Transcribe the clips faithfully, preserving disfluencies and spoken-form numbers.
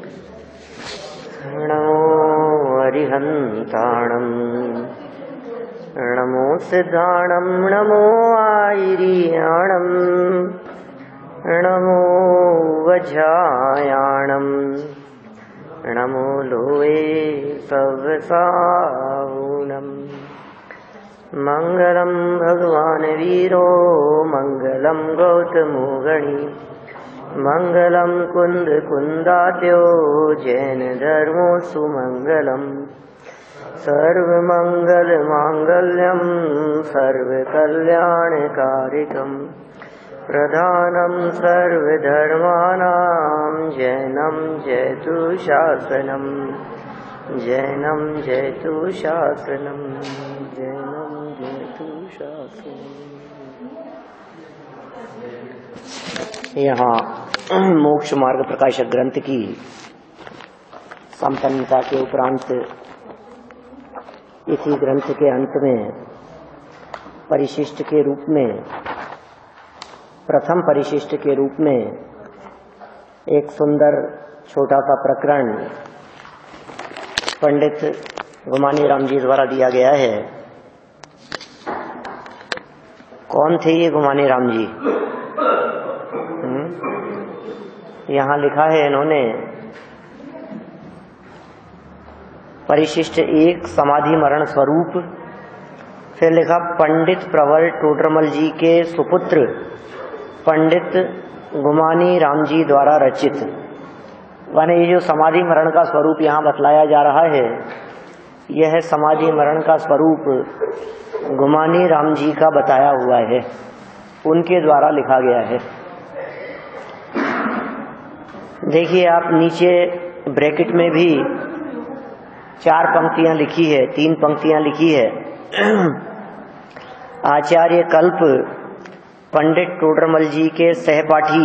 नमो अरिहन्ताणं नमो सिद्धाणं नमो आयर्याणं नमो वज्रायाणं नमो लोये सवसावूनम्। मंगलम भगवान वीरो मंगलम गौतमो गणी मंगलम कुंद कुंदात्यो जैन धर्मो सुमंगलम। सर्वमंगल मांगल्यम सर्वकल्याणकारिकम प्रधानम सर्वधर्मानां जैनम जयतु शासनम जैनम जयतु शासनम जैनम जयतु शासनम। यहाँ मोक्ष मार्ग प्रकाशक ग्रंथ की संपन्नता के उपरांत इसी ग्रंथ के अंत में परिशिष्ट के रूप में प्रथम परिशिष्ट के रूप में एक सुंदर छोटा सा प्रकरण पंडित गुमानी राम जी द्वारा दिया गया है। कौन थे ये गुमानी राम जी? यहाँ लिखा है इन्होंने परिशिष्ट एक समाधि मरण स्वरूप, फिर लिखा पंडित प्रवर टोडरमल जी के सुपुत्र पंडित गुमानी राम जी द्वारा रचित। माने ये जो समाधि मरण का स्वरूप यहाँ बतलाया जा रहा है, यह समाधि मरण का स्वरूप गुमानी राम जी का बताया हुआ है, उनके द्वारा लिखा गया है। देखिए आप नीचे ब्रैकेट में भी चार पंक्तियां लिखी है, तीन पंक्तियां लिखी है। आचार्य कल्प पंडित टोडरमल जी के सहपाठी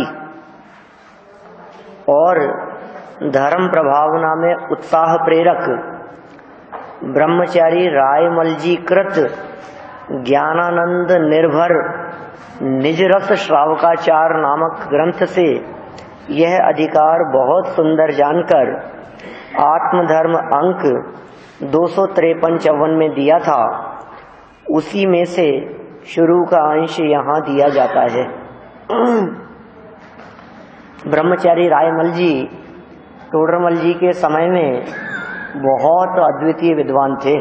और धर्म प्रभावना में उत्साह प्रेरक ब्रह्मचारी रायमल जी कृत ज्ञानानंद निर्भर निज रस श्रावकाचार नामक ग्रंथ से यह अधिकार बहुत सुंदर जानकर आत्मधर्म अंक दो सौ तिरपन चौवन में दिया था, उसी में से शुरू का अंश यहाँ दिया जाता है। ब्रह्मचारी रायमल जी टोडरमल जी के समय में बहुत अद्वितीय विद्वान थे।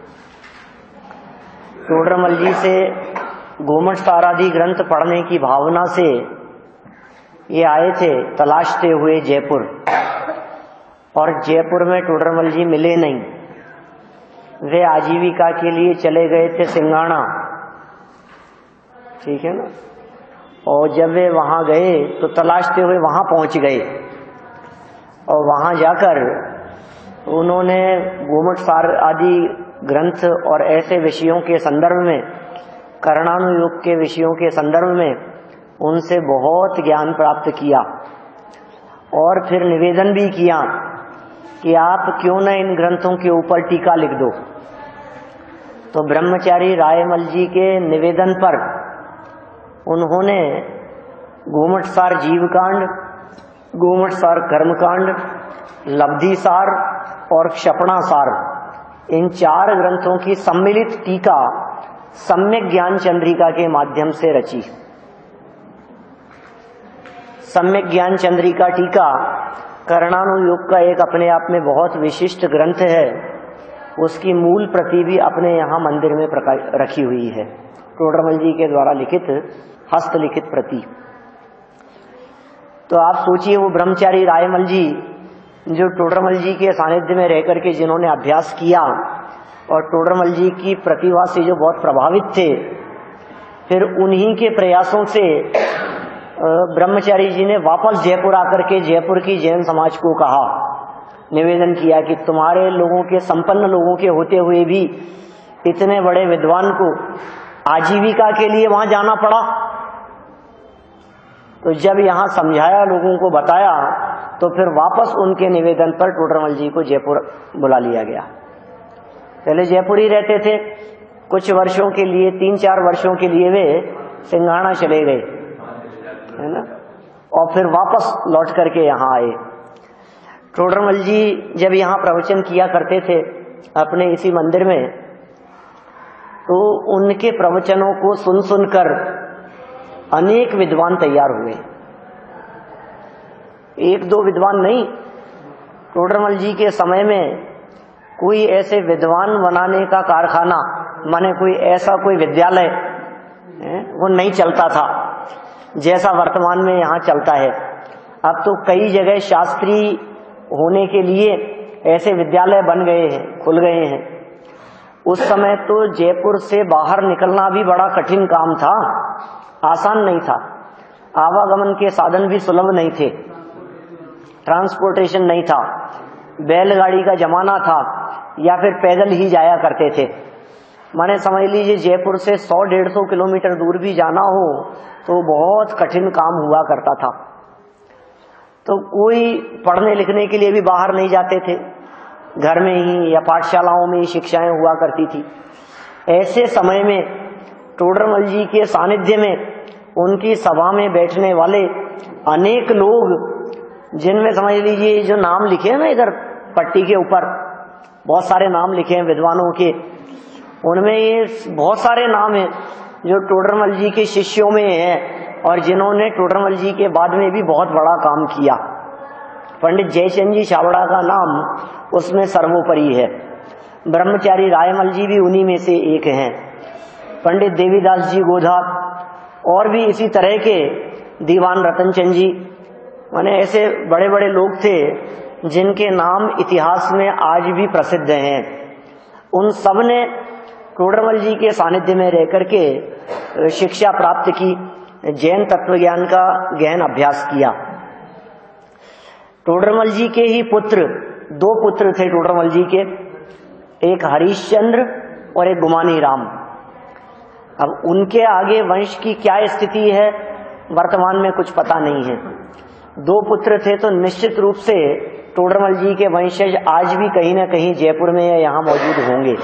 टोडरमल जी से गोमट सारादि ग्रंथ पढ़ने की भावना से ये आए थे तलाशते हुए जयपुर, और जयपुर में टोडरमल जी मिले नहीं। वे आजीविका के लिए चले गए थे सिंघाना, ठीक है ना। और जब वे वहां गए तो तलाशते हुए वहां पहुंच गए, और वहां जाकर उन्होंने गोमट सार आदि ग्रंथ और ऐसे विषयों के संदर्भ में, करणानुयोग के विषयों के संदर्भ में उनसे बहुत ज्ञान प्राप्त किया, और फिर निवेदन भी किया कि आप क्यों न इन ग्रंथों के ऊपर टीका लिख दो। तो ब्रह्मचारी रायमल जी के निवेदन पर उन्होंने गोमट सार जीवकांड, गोमट सार कर्मकांड, लब्धि सार और क्षपणा सार, इन चार ग्रंथों की सम्मिलित टीका सम्यक ज्ञान चंद्रिका के माध्यम से रची। सम्यक ज्ञान चंद्रिका टीका करणानुयोग का एक अपने आप में बहुत विशिष्ट ग्रंथ है। उसकी मूल प्रति भी अपने यहाँ मंदिर में रखी हुई है, टोडरमल जी के द्वारा लिखित हस्तलिखित प्रति। तो आप सोचिए वो ब्रह्मचारी रायमल जी जो टोडरमल जी के सानिध्य में रहकर के जिन्होंने अभ्यास किया और टोडरमल जी की प्रतिभा से जो बहुत प्रभावित थे, फिर उन्हीं के प्रयासों से ब्रह्मचारी जी ने वापस जयपुर आकर के जयपुर की जैन समाज को कहा, निवेदन किया कि तुम्हारे लोगों के, संपन्न लोगों के होते हुए भी इतने बड़े विद्वान को आजीविका के लिए वहां जाना पड़ा। तो जब यहाँ समझाया, लोगों को बताया, तो फिर वापस उनके निवेदन पर टोडरमल जी को जयपुर बुला लिया गया। पहले जयपुर ही रहते थे, कुछ वर्षों के लिए, तीन चार वर्षों के लिए वे सिंघाना चले गए, है ना, और फिर वापस लौट करके यहाँ आए। टोडरमल जी जब यहाँ प्रवचन किया करते थे अपने इसी मंदिर में, तो उनके प्रवचनों को सुन सुनकर अनेक विद्वान तैयार हुए। एक दो विद्वान नहीं, टोडरमल जी के समय में कोई ऐसे विद्वान बनाने का कारखाना, माने कोई ऐसा कोई विद्यालय वो नहीं चलता था जैसा वर्तमान में यहाँ चलता है। अब तो कई जगह शास्त्री होने के लिए ऐसे विद्यालय बन गए हैं, खुल गए हैं। उस समय तो जयपुर से बाहर निकलना भी बड़ा कठिन काम था, आसान नहीं था। आवागमन के साधन भी सुलभ नहीं थे, ट्रांसपोर्टेशन नहीं था, बैलगाड़ी का जमाना था या फिर पैदल ही जाया करते थे। माने समझ लीजिए जयपुर से सौ डेढ़ सौ किलोमीटर दूर भी जाना हो तो बहुत कठिन काम हुआ करता था। तो कोई पढ़ने लिखने के लिए भी बाहर नहीं जाते थे, घर में ही या पाठशालाओं में ही शिक्षाएं हुआ करती थी। ऐसे समय में टोडरमल जी के सानिध्य में उनकी सभा में बैठने वाले अनेक लोग, जिनमें समझ लीजिए जो नाम लिखे हैं ना इधर पट्टी के ऊपर, बहुत सारे नाम लिखे हैं विद्वानों के, उनमें ये बहुत सारे नाम हैं जो टोडरमल जी के शिष्यों में हैं और जिन्होंने टोडरमल जी के बाद में भी बहुत बड़ा काम किया। पंडित जयचंद जी छाबड़ा का नाम उसमें सर्वोपरि है। ब्रह्मचारी रायमल जी भी उन्हीं में से एक हैं। पंडित देवीदास जी गोधा और भी इसी तरह के, दीवान रतनचंद जी, माने ऐसे बड़े बड़े लोग थे जिनके नाम इतिहास में आज भी प्रसिद्ध हैं। उन सब ने टोडरमल जी के सानिध्य में रह करके शिक्षा प्राप्त की, जैन तत्वज्ञान का गहन अभ्यास किया। टोडरमल जी के ही पुत्र, दो पुत्र थे टोडरमल जी के, एक हरिश्चंद्र और एक गुमानी राम। अब उनके आगे वंश की क्या स्थिति है वर्तमान में कुछ पता नहीं है। दो पुत्र थे तो निश्चित रूप से टोडरमल जी के वंशज आज भी कहीं ना कहीं जयपुर में या यहाँ मौजूद होंगे,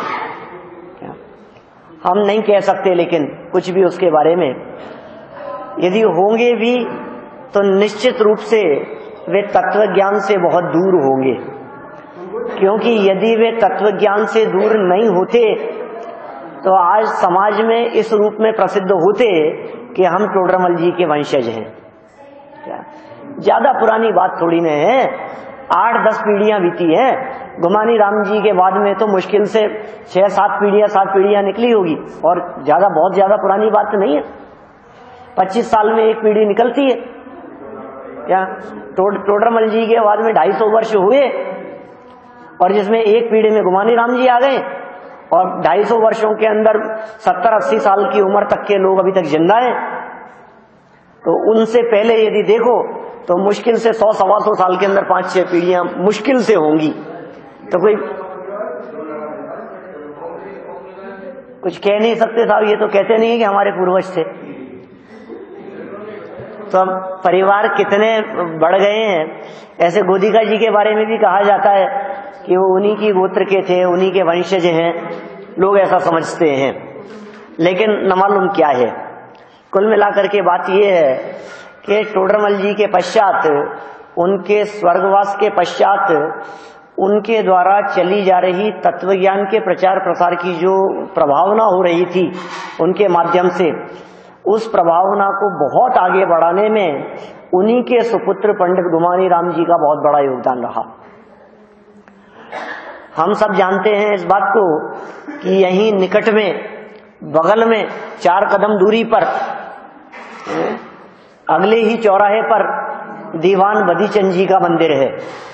हम नहीं कह सकते, लेकिन कुछ भी उसके बारे में। यदि होंगे भी तो निश्चित रूप से वे तत्वज्ञान से बहुत दूर होंगे, क्योंकि यदि वे तत्वज्ञान से दूर नहीं होते तो आज समाज में इस रूप में प्रसिद्ध होते कि हम टोडरमल जी के वंशज हैं। ज्यादा पुरानी बात थोड़ी न है, आठ दस पीढ़ियां बीती हैं। गुमानी राम जी के बाद में तो मुश्किल से छह सात पीढ़ियां सात पीढ़ियां निकली होगी, और ज्यादा बहुत ज्यादा पुरानी बात तो नहीं है। पच्चीस साल में एक पीढ़ी निकलती है क्या? टोडरमल जी के बाद में ढाई सौ वर्ष हुए और जिसमें एक पीढ़ी में गुमानी राम जी आ गए, और ढाई सौ वर्षों के अंदर सत्तर अस्सी साल की उम्र तक के लोग अभी तक जिंदा हैं। तो उनसे पहले यदि देखो तो मुश्किल से सौ सवा सौ साल के अंदर पांच छह पीढ़ियां मुश्किल से होंगी। तो कोई कुछ कह नहीं सकते साहब, ये तो कहते नहीं है कि हमारे पूर्वज थे। तो अब परिवार कितने बढ़ गए हैं। ऐसे गोदिका जी के बारे में भी कहा जाता है कि वो उन्हीं की गोत्र के थे, उन्हीं के वंशज हैं, लोग ऐसा समझते हैं, लेकिन न मालूम क्या है। कुल मिलाकर के बात ये है कि टोडरमल जी के पश्चात, उनके स्वर्गवास के पश्चात, उनके द्वारा चली जा रही तत्वज्ञान के प्रचार प्रसार की जो प्रभावना हो रही थी उनके माध्यम से, उस प्रभावना को बहुत आगे बढ़ाने में उन्हीं के सुपुत्र पंडित गुमानी राम जी का बहुत बड़ा योगदान रहा। हम सब जानते हैं इस बात को कि यहीं निकट में, बगल में, चार कदम दूरी पर, अगले ही चौराहे पर दीवान बदीचंद जी का मंदिर है।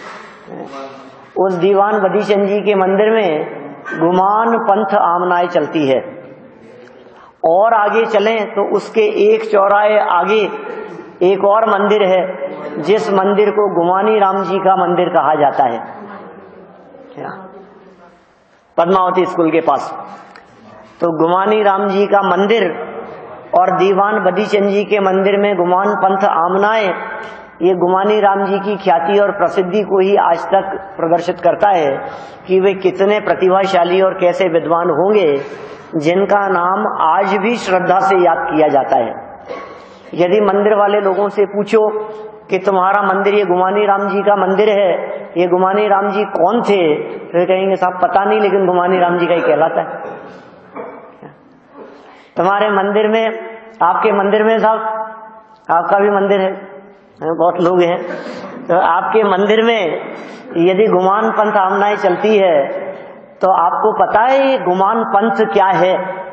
उस दीवान बदीचंद जी के मंदिर में गुमान पंथ आमनाएं चलती है। और आगे चलें तो उसके एक चौराहे आगे एक और मंदिर है, जिस मंदिर को गुमानी राम जी का मंदिर कहा जाता है, पद्मावती स्कूल के पास। तो गुमानी राम जी का मंदिर और दीवान बदीचंद जी के मंदिर में गुमान पंथ आमनाएं, ये गुमानी राम जी की ख्याति और प्रसिद्धि को ही आज तक प्रदर्शित करता है कि वे कितने प्रतिभाशाली और कैसे विद्वान होंगे, जिनका नाम आज भी श्रद्धा से याद किया जाता है। यदि मंदिर वाले लोगों से पूछो कि तुम्हारा मंदिर ये गुमानी राम जी का मंदिर है, ये गुमानी राम जी कौन थे? तो कहेंगे साहब पता नहीं, लेकिन गुमानी राम जी का ही कहलाता है। तुम्हारे मंदिर में, आपके मंदिर में साहब, आपका भी मंदिर है, बहुत लोग हैं, तो आपके मंदिर में यदि गुमान पंथ आमनाएं चलती है तो आपको पता है ये गुमान पंथ क्या है?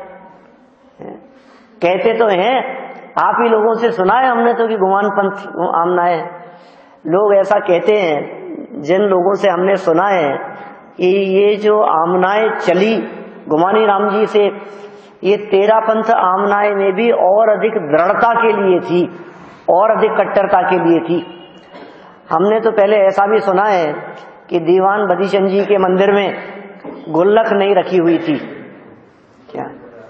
कहते तो हैं, आप ही लोगों से सुना है हमने तो कि गुमान पंथ आमनाएं। लोग ऐसा कहते हैं, जिन लोगों से हमने सुना है कि ये जो आमनाएं चली गुमानी राम जी से, ये तेरा पंथ आमनाएं में भी और अधिक दृढ़ता के लिए थी, और अधिक कट्टरता के लिए थी। हमने तो पहले ऐसा भी सुना है कि दीवान बदीचंद जी के मंदिर में गुल्लक नहीं रखी हुई थी। क्या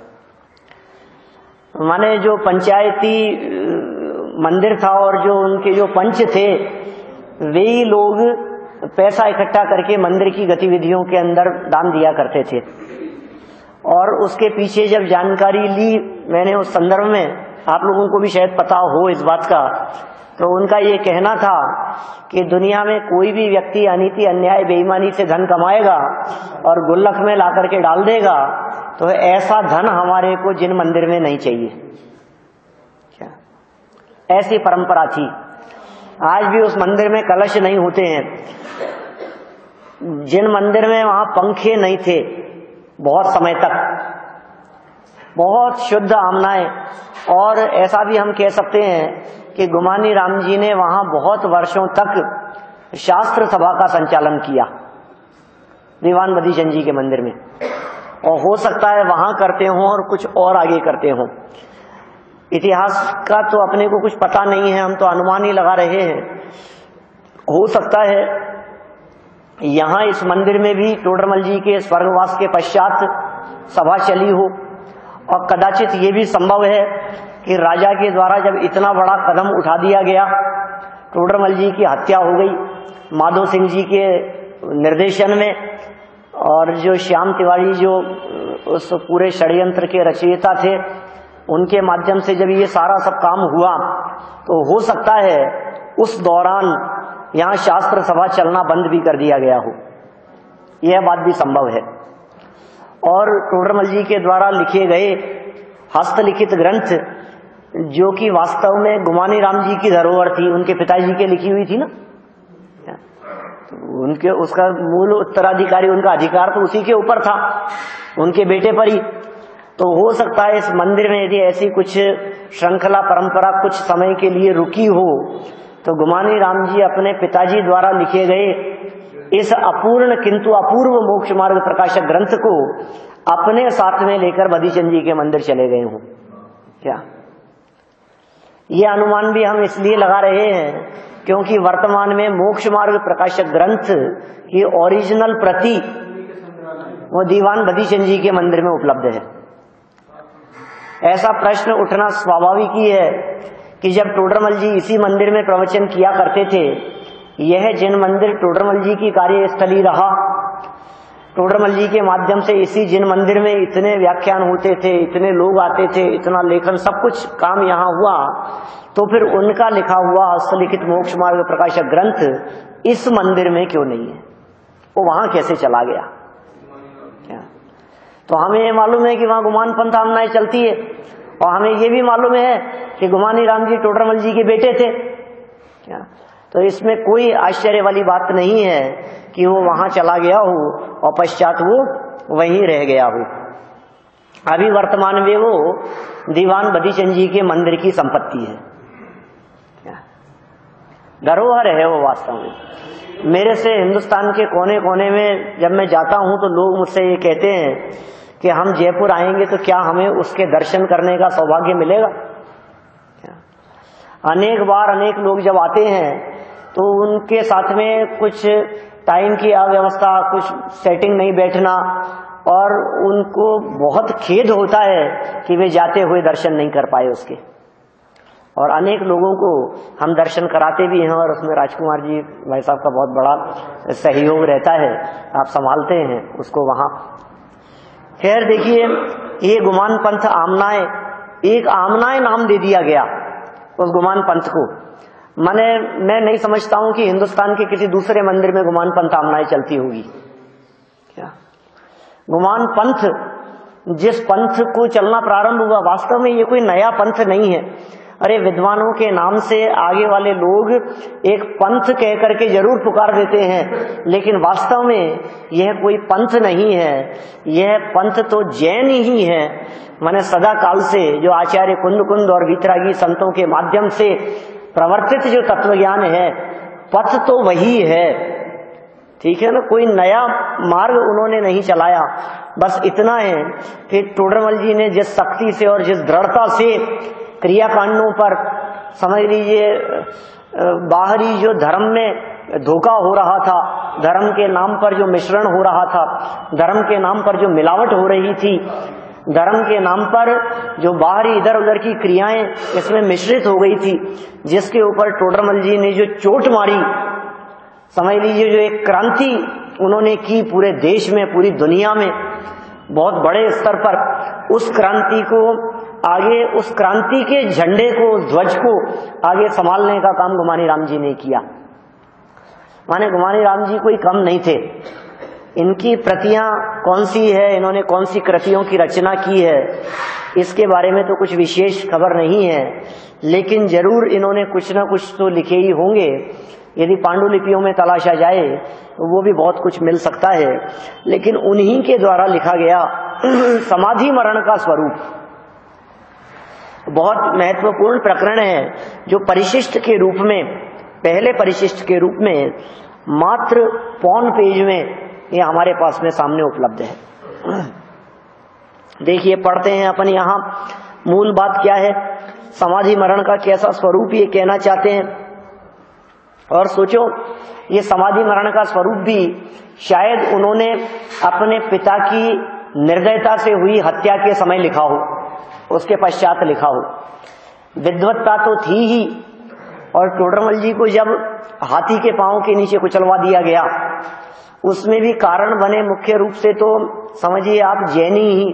माने जो पंचायती मंदिर था और जो उनके जो पंच थे, वे ही लोग पैसा इकट्ठा करके मंदिर की गतिविधियों के अंदर दान दिया करते थे। और उसके पीछे जब जानकारी ली मैंने उस संदर्भ में, आप लोगों को भी शायद पता हो इस बात का, तो उनका ये कहना था कि दुनिया में कोई भी व्यक्ति अनीति अन्याय बेईमानी से धन कमाएगा और गुल्लक में ला करके डाल देगा, तो ऐसा धन हमारे को जिन मंदिर में नहीं चाहिए। क्या ऐसी परंपरा थी। आज भी उस मंदिर में कलश नहीं होते हैं। जिन मंदिर में वहां पंखे नहीं थे बहुत समय तक, बहुत शुद्ध आमनाएं, और ऐसा भी हम कह सकते हैं कि गुमानी राम जी ने वहां बहुत वर्षों तक शास्त्र सभा का संचालन किया दीवान बदीचंद जी के मंदिर में। और हो सकता है वहां करते हों और कुछ और आगे करते हों। इतिहास का तो अपने को कुछ पता नहीं है, हम तो अनुमान ही लगा रहे हैं। हो सकता है यहाँ इस मंदिर में भी टोडरमल जी के स्वर्गवास के पश्चात सभा चली हो, और कदाचित ये भी संभव है कि राजा के द्वारा जब इतना बड़ा कदम उठा दिया गया, टोडरमल जी की हत्या हो गई माधो सिंह जी के निर्देशन में, और जो श्याम तिवारी जो उस पूरे षड्यंत्र के रचयिता थे, उनके माध्यम से जब ये सारा सब काम हुआ, तो हो सकता है उस दौरान यहाँ शास्त्र सभा चलना बंद भी कर दिया गया हो। यह बात भी संभव है। और टोडरमल जी के द्वारा लिखे गए हस्तलिखित ग्रंथ, जो कि वास्तव में गुमानी राम जी की धरोहर थी, उनके पिताजी के लिखी हुई थी ना, तो उनके उसका मूल उत्तराधिकारी, उनका अधिकार तो उसी के ऊपर था, उनके बेटे पर ही। तो हो सकता है इस मंदिर में यदि ऐसी कुछ श्रृंखला परंपरा कुछ समय के लिए रुकी हो, तो गुमानी राम जी अपने पिताजी द्वारा लिखे गए इस अपूर्ण किंतु अपूर्व मोक्ष मार्ग प्रकाशक ग्रंथ को अपने साथ में लेकर बदीचंद जी के मंदिर चले गए हों। क्या ये अनुमान भी हम इसलिए लगा रहे हैं क्योंकि वर्तमान में मोक्ष मार्ग प्रकाशक ग्रंथ की ओरिजिनल प्रति वो दीवान बदीचंद जी के मंदिर में उपलब्ध है। ऐसा प्रश्न उठना स्वाभाविक ही है कि जब टोडरमल जी इसी मंदिर में प्रवचन किया करते थे, यह जिन मंदिर टोडरमल जी की कार्यस्थली रहा, टोडरमल जी के माध्यम से इसी जिन मंदिर में इतने व्याख्यान होते थे, इतने लोग आते थे, इतना लेखन सब कुछ काम यहाँ हुआ, तो फिर उनका लिखा हुआ हस्तलिखित मोक्ष मार्ग प्रकाशक ग्रंथ इस मंदिर में क्यों नहीं है? वो वहां कैसे चला गया? क्या तो हमें ये मालूम है कि वहां गुमान पंथ आमनाएं चलती है, और हमें ये भी मालूम है कि गुमानी राम जी टोडरमल जी के बेटे थे। क्या तो इसमें कोई आश्चर्य वाली बात नहीं है कि वो वहां चला गया हो और पश्चात वो वहीं रह गया हो। अभी वर्तमान में वो दीवान बदीचंद जी के मंदिर की संपत्ति है, धरोहर है वो वास्तव में। मेरे से हिंदुस्तान के कोने कोने में जब मैं जाता हूं तो लोग मुझसे ये कहते हैं कि हम जयपुर आएंगे तो क्या हमें उसके दर्शन करने का सौभाग्य मिलेगा? अनेक बार अनेक लोग जब आते हैं तो उनके साथ में कुछ टाइम की अव्यवस्था, कुछ सेटिंग नहीं बैठना, और उनको बहुत खेद होता है कि वे जाते हुए दर्शन नहीं कर पाए उसके। और अनेक लोगों को हम दर्शन कराते भी हैं, और उसमें राजकुमार जी भाई साहब का बहुत बड़ा सहयोग रहता है, आप संभालते हैं उसको वहां। खैर देखिए, ये गुमान पंथ आमनाएं, एक आमनाएं नाम दे दिया गया उस गुमान पंथ को। माने मैं नहीं समझता हूं कि हिंदुस्तान के किसी दूसरे मंदिर में गुमान पंथामनाएं चलती होगी। क्या गुमान पंथ, जिस पंथ को चलना प्रारंभ हुआ, वास्तव में ये कोई नया पंथ नहीं है। अरे विद्वानों के नाम से आगे वाले लोग एक पंथ कह करके जरूर पुकार देते हैं, लेकिन वास्तव में यह कोई पंथ नहीं है, यह पंथ तो जैन ही है। माने सदा काल से जो आचार्य कुंद कुंद और वीतरागी संतों के माध्यम से प्रवर्तित जो तत्वज्ञान है, पथ तो वही है। ठीक है ना, कोई नया मार्ग उन्होंने नहीं चलाया, बस इतना है। फिर टोडरमल जी ने जिस शक्ति से और जिस दृढ़ता से क्रियाकांडों पर, समझ लीजिए बाहरी जो धर्म में धोखा हो रहा था, धर्म के नाम पर जो मिश्रण हो रहा था, धर्म के नाम पर जो मिलावट हो रही थी, धर्म के नाम पर जो बाहरी इधर उधर की क्रियाएं इसमें मिश्रित हो गई थी, जिसके ऊपर टोडरमल जी ने जो चोट मारी, समझ लीजिए जो एक क्रांति उन्होंने की पूरे देश में, पूरी दुनिया में बहुत बड़े स्तर पर, उस क्रांति को आगे, उस क्रांति के झंडे को, उस ध्वज को आगे संभालने का काम गुमानी राम जी ने किया। माने गुमानी राम जी कोई कम नहीं थे। इनकी प्रतियां कौन सी है, इन्होंने कौन सी कृतियों की रचना की है, इसके बारे में तो कुछ विशेष खबर नहीं है, लेकिन जरूर इन्होंने कुछ ना कुछ तो लिखे ही होंगे। यदि पांडुलिपियों में तलाशा जाए तो वो भी बहुत कुछ मिल सकता है, लेकिन उन्हीं के द्वारा लिखा गया समाधि मरण का स्वरूप बहुत महत्वपूर्ण प्रकरण है, जो परिशिष्ट के रूप में, पहले परिशिष्ट के रूप में मात्र पौन पेज में ये हमारे पास में सामने उपलब्ध है। देखिए, पढ़ते हैं अपन यहाँ मूल बात क्या है, समाधि मरण का कैसा स्वरूप ये कहना चाहते हैं। और सोचो, ये समाधि मरण का स्वरूप भी शायद उन्होंने अपने पिता की निर्दयता से हुई हत्या के समय लिखा हो, उसके पश्चात लिखा हो। विद्वत्ता तो थी ही, और टोडरमल जी को जब हाथी के पांव के नीचे कुचलवा दिया गया, उसमें भी कारण बने मुख्य रूप से तो समझिए आप जैनी ही,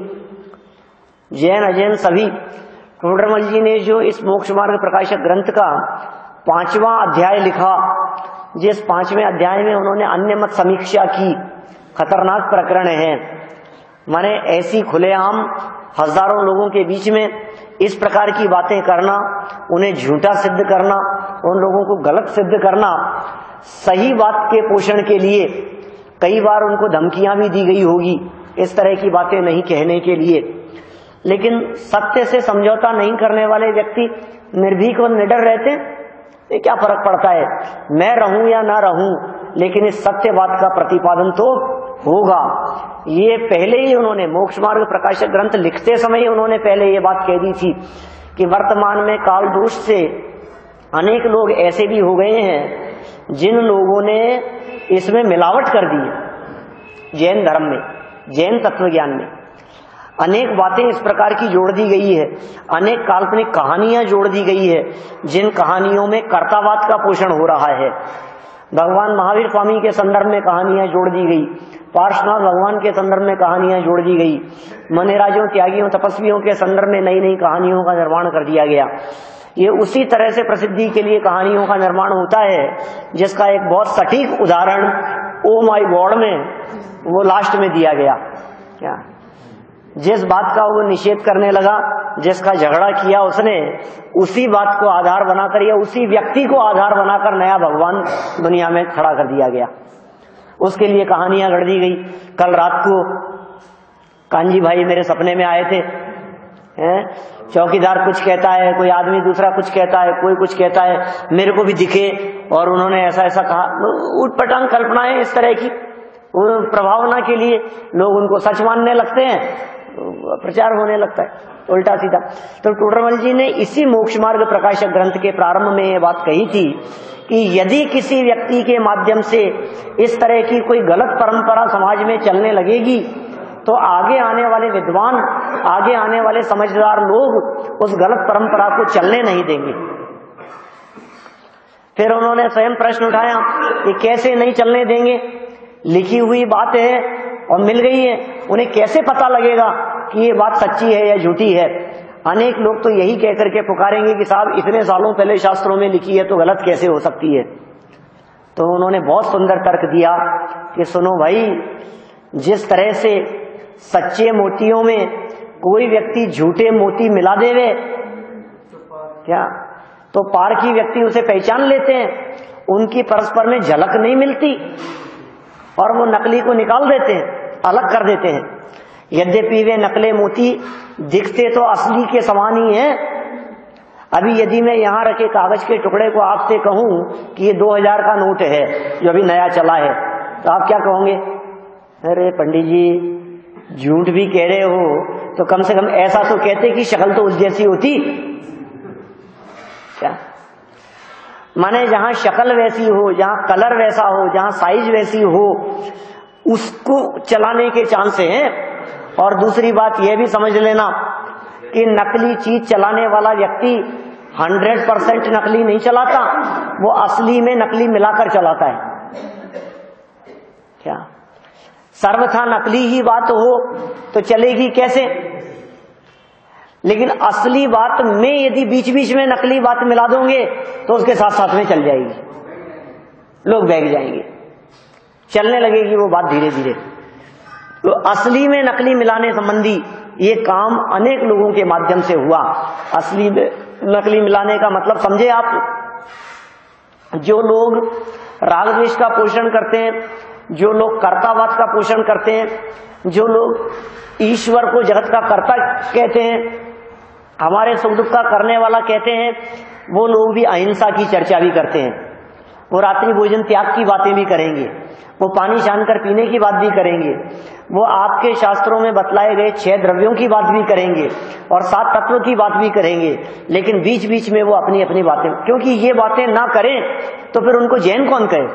जैन अजैन सभी। टोडरमल जी ने जो इस मोक्ष मार्ग प्रकाशक ग्रंथ का पांचवा अध्याय लिखा, जिस पांचवें अध्याय में उन्होंने अन्य मत समीक्षा की, खतरनाक प्रकरण है। माने ऐसी खुलेआम हजारों लोगों के बीच में इस प्रकार की बातें करना, उन्हें झूठा सिद्ध करना, उन लोगों को गलत सिद्ध करना, सही बात के पोषण के लिए कई बार उनको धमकियां भी दी गई होगी इस तरह की बातें नहीं कहने के लिए। लेकिन सत्य से समझौता नहीं करने वाले व्यक्ति निर्भीक और निडर रहते, ये क्या फर्क पड़ता है, मैं रहूं या ना रहूं, लेकिन इस सत्य बात का प्रतिपादन तो होगा। ये पहले ही उन्होंने मोक्ष मार्ग प्रकाशक ग्रंथ लिखते समय ही उन्होंने पहले ये बात कह दी थी कि वर्तमान में काल दोष से अनेक लोग ऐसे भी हो गए हैं जिन लोगों ने इसमें मिलावट कर दी। जैन धर्म में, जैन तत्वज्ञान में अनेक बातें इस प्रकार की जोड़ दी गई है, अनेक काल्पनिक कहानियां जोड़ दी गई है, जिन कहानियों में कर्तावाद का पोषण हो रहा है। भगवान महावीर स्वामी के संदर्भ में कहानियां जोड़ दी गई, पार्श्वनाथ भगवान के संदर्भ में कहानियां जोड़ दी गई, मनेराजों, त्यागियों, तपस्वियों के संदर्भ में नई नई कहानियों का निर्माण कर दिया गया। ये उसी तरह से प्रसिद्धि के लिए कहानियों का निर्माण होता है, जिसका एक बहुत सटीक उदाहरण ओ माय गॉड में वो लास्ट में दिया गया। क्या जिस बात का वो निषेध करने लगा, जिसका झगड़ा किया उसने, उसी बात को आधार बनाकर या उसी व्यक्ति को आधार बनाकर नया भगवान दुनिया में खड़ा कर दिया गया। उसके लिए कहानियां गढ़ दी गई। कल रात को कांजी भाई मेरे सपने में आए थे, हैं? चौकीदार कुछ कहता है, कोई आदमी दूसरा कुछ कहता है, कोई कुछ कहता है, मेरे को भी दिखे और उन्होंने ऐसा ऐसा कहा। उटपटांग कल्पनाएं इस तरह की प्रभावना के लिए लोग उनको सच मानने लगते हैं, प्रचार होने लगता है उल्टा सीधा। तो टोडरमल जी ने इसी मोक्ष मार्ग प्रकाशक ग्रंथ के प्रारंभ में ये बात कही थी कि यदि किसी व्यक्ति के माध्यम से इस तरह की कोई गलत परंपरा समाज में चलने लगेगी तो आगे आने वाले विद्वान, आगे आने वाले समझदार लोग उस गलत परंपरा को चलने नहीं देंगे। फिर उन्होंने स्वयं प्रश्न उठाया कि कैसे नहीं चलने देंगे, लिखी हुई बात है और मिल गई है, उन्हें कैसे पता लगेगा कि ये बात सच्ची है या झूठी है। अनेक लोग तो यही कह करके पुकारेंगे कि साहब इतने सालों पहले शास्त्रों में लिखी है तो गलत कैसे हो सकती है। तो उन्होंने बहुत सुंदर तर्क दिया कि सुनो भाई, जिस तरह से सच्चे मोतियों में कोई व्यक्ति झूठे मोती मिला देवे क्या, तो पारखी व्यक्ति उसे पहचान लेते हैं, उनकी परस्पर में झलक नहीं मिलती और वो नकली को निकाल देते हैं, अलग कर देते हैं। यद्यपि वे नकले मोती दिखते तो असली के समान ही हैं। अभी यदि मैं यहाँ रखे कागज के टुकड़े को आपसे कहूं कि ये दो हजार का नोट है जो अभी नया चला है, तो आप क्या कहोगे? अरे पंडित जी झूठ भी कह रहे हो तो कम से कम ऐसा तो कहते कि शक्ल तो उस जैसी होती क्या। माने जहां शक्ल वैसी हो, जहां कलर वैसा हो, जहां साइज वैसी हो, उसको चलाने के चांस हैं। और दूसरी बात यह भी समझ लेना कि नकली चीज चलाने वाला व्यक्ति हंड्रेड परसेंट नकली नहीं चलाता, वो असली में नकली मिलाकर चलाता है क्या। सर्वथा नकली ही बात हो तो चलेगी कैसे, लेकिन असली बात में यदि बीच बीच में नकली बात मिला दोगे तो उसके साथ साथ में चल जाएगी, लोग बैठ जाएंगे, चलने लगेगी वो बात धीरे धीरे। तो असली में नकली मिलाने संबंधी ये काम अनेक लोगों के माध्यम से हुआ। असली में नकली मिलाने का मतलब समझे आप, जो लोग राग द्वेष का पोषण करते हैं, जो लोग कर्तावाद का पोषण करते हैं, जो लोग ईश्वर को जगत का कर्ता कहते हैं, हमारे सुख दुख का करने वाला कहते हैं, वो लोग भी अहिंसा की चर्चा भी करते हैं। वो रात्रि भोजन त्याग की बातें भी करेंगे, वो पानी छान कर पीने की बात भी करेंगे, वो आपके शास्त्रों में बतलाए गए छह द्रव्यों की बात भी करेंगे और सात तत्वों की बात भी करेंगे, लेकिन बीच बीच में वो अपनी अपनी बातें, क्योंकि ये बातें ना करें तो फिर उनको जैन कौन कहे।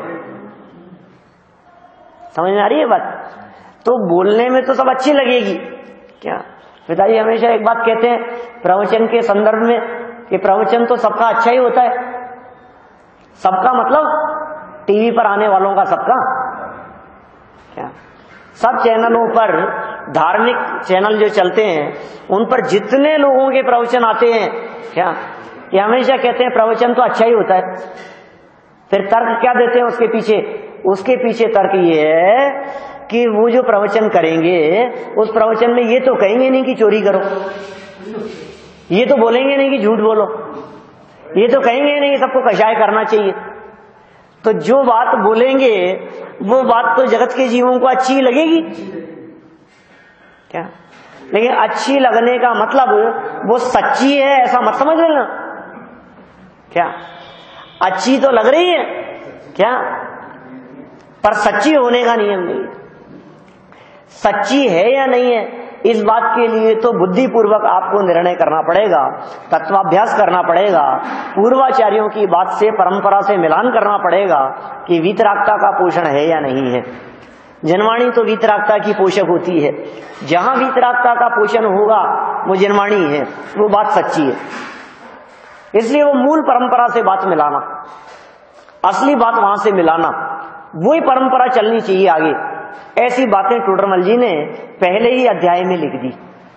समझ में आ रही है बात? तो बोलने में तो सब अच्छी लगेगी क्या। पिताजी हमेशा एक बात कहते हैं प्रवचन के संदर्भ में कि प्रवचन तो सबका अच्छा ही होता है। सबका मतलब टीवी पर आने वालों का सबका क्या। सब चैनलों पर, धार्मिक चैनल जो चलते हैं उन पर जितने लोगों के प्रवचन आते हैं क्या, ये हमेशा कहते हैं प्रवचन तो अच्छा ही होता है। फिर तर्क क्या देते हैं उसके पीछे? उसके पीछे तर्क ये है कि वो जो प्रवचन करेंगे उस प्रवचन में ये तो कहेंगे नहीं कि चोरी करो, ये तो बोलेंगे नहीं कि झूठ बोलो, ये तो कहेंगे नहीं कि सबको कषाय करना चाहिए। तो जो बात बोलेंगे वो बात तो जगत के जीवों को अच्छी लगेगी क्या, लेकिन अच्छी लगने का मतलब वो सच्ची है ऐसा मत समझ लेना क्या। अच्छी तो लग रही है क्या, पर सच्ची होने का नियम नहीं। सच्ची है या नहीं है इस बात के लिए तो बुद्धिपूर्वक आपको निर्णय करना पड़ेगा, तत्वाभ्यास करना पड़ेगा, पूर्वाचार्यों की बात से, परंपरा से मिलान करना पड़ेगा कि वीतरागता का पोषण है या नहीं है। जनवाणी तो वीतरागता की पोषक होती है, जहां वीतरागता का पोषण होगा वो जनवाणी है, वो बात सच्ची है। इसलिए वो मूल परंपरा से बात मिलाना, असली बात वहां से मिलाना, वही परंपरा चलनी चाहिए आगे। ऐसी बातें टोडरमल जी ने पहले ही अध्याय में लिख दी।